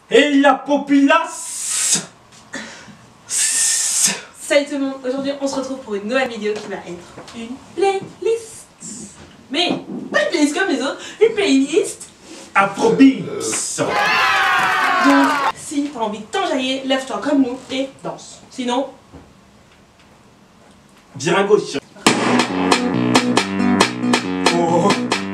Et la populace. Salut tout le monde, aujourd'hui on se retrouve pour une nouvelle vidéo qui va être une playlist. Mais pas une playlist comme les autres, une playlist Afrobeats. Donc si t'as envie de t'enjailler, lève-toi comme nous et danse. Sinon, Vire à gauche. Oh.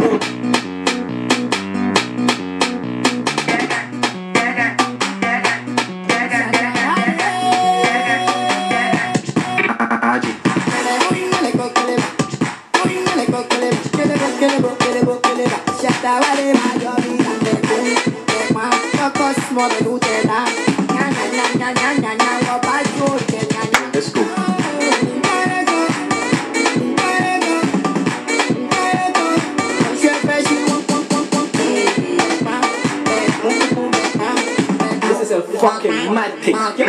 Let's go. This is a fucking mad thing. Get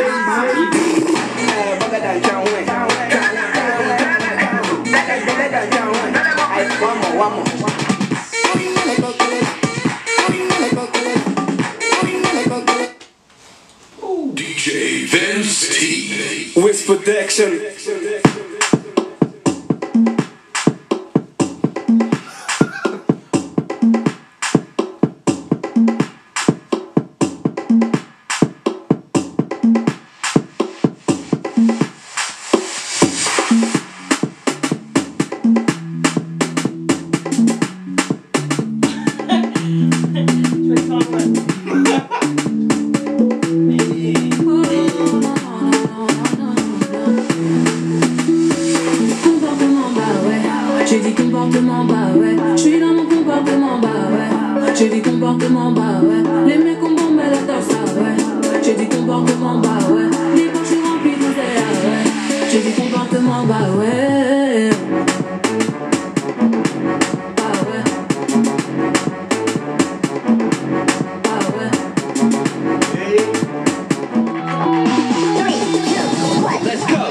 one more. DJ Vince T. With protection. je vais te faire un vrai. J'ai dit comportement bah ouais, je suis dans mon comportement bah ouais. J'ai dit comportement bah ouais, les mecs ont bombé la torse ah ouais. J'ai dit comportement bah ouais, les poches sont remplies de zéro ah ouais. J'ai dit comportement bah ouais. Bah ouais. Bah ouais. Let's go.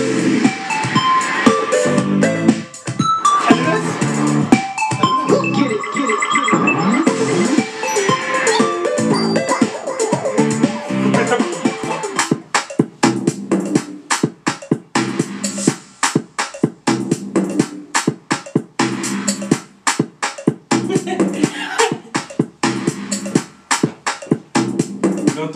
Bientôt.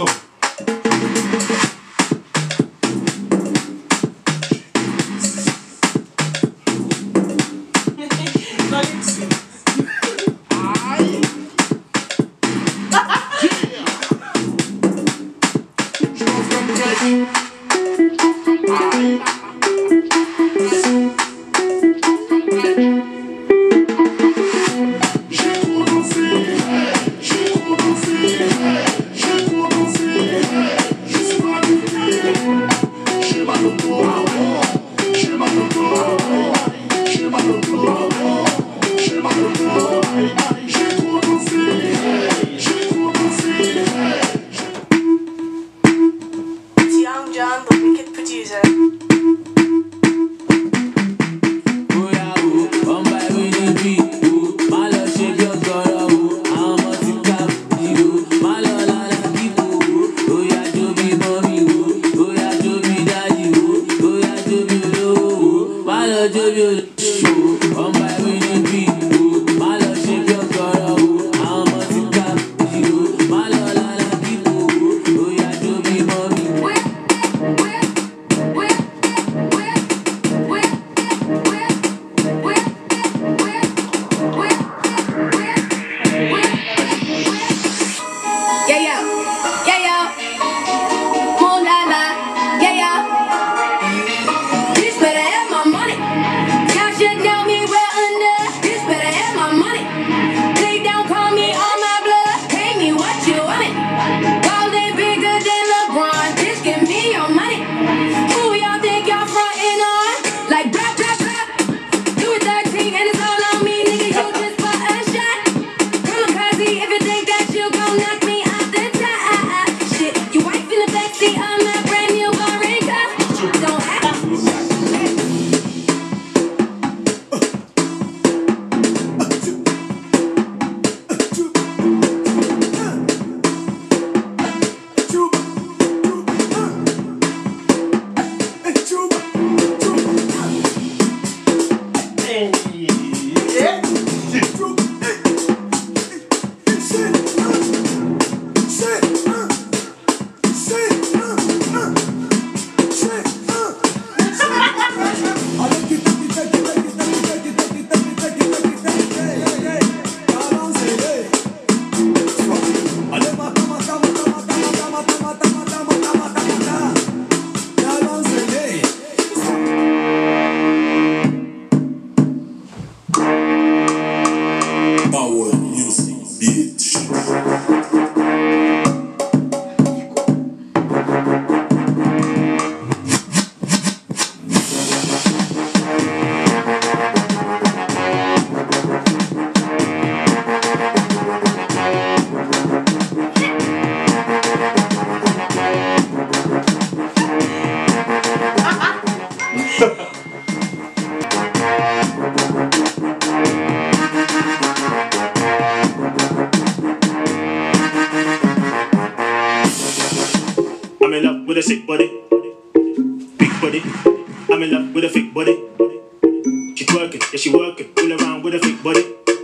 in love with a sick body. Big body. I'm in love with a fake body. She twerking, yeah, she working. All around with a fake body.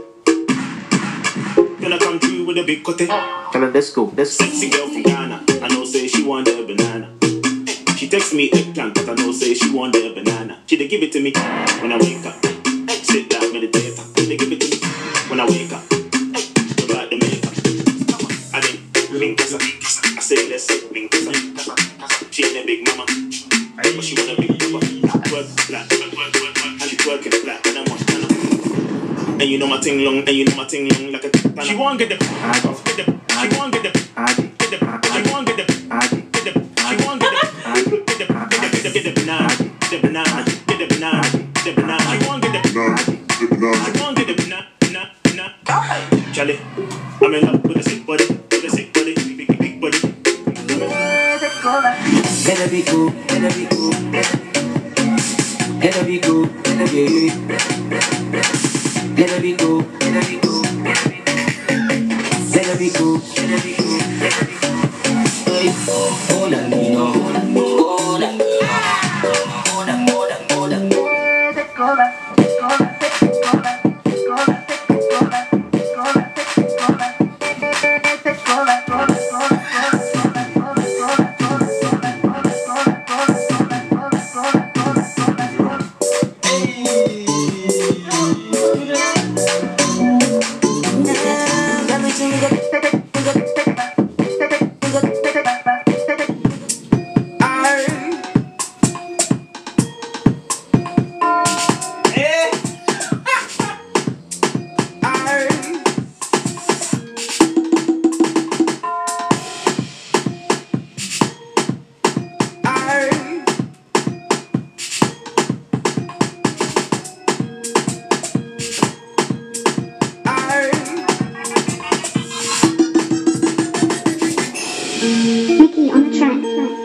Gonna come through with a big cutty. Let's go. Sexy girl from Ghana. I know say she want a banana. She text me eggplant, but I know say she want a banana. She dey give it to me when I wake up. Sit down, meditate. They give it to me when I wake up. About the makeup. I think Minkasa. I say let's say Minkasa. She ain't a big mama, but she want a big papa. Twerk flat, and she twerking flat, and I'm on. And you know my ting long, like a tana. She won't get the, she won't get the, she won't get the, she won't get the, she won't get the banana, the banana, the banana, the banana. She won't get the, she won't get the banana. Charlie, I'm in love with a sick body, big body. Better be cool, better be cool. Better be cool, better be Better be cool, better be cool. Better be cool, better be cool. Hola, Nino. Hola, hola. Mickey on the track.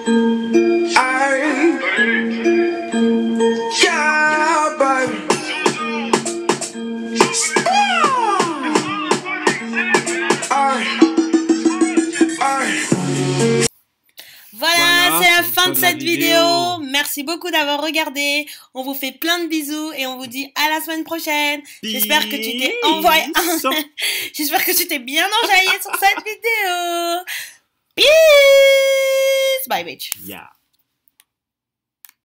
Voilà, c'est la fin de cette vidéo. Merci beaucoup d'avoir regardé. On vous fait plein de bisous et on vous dit à la semaine prochaine. J'espère que tu t'es envoyé. J'espère que tu t'es bien enjaillé sur cette vidéo. Peace. Bye, bitch. Yeah.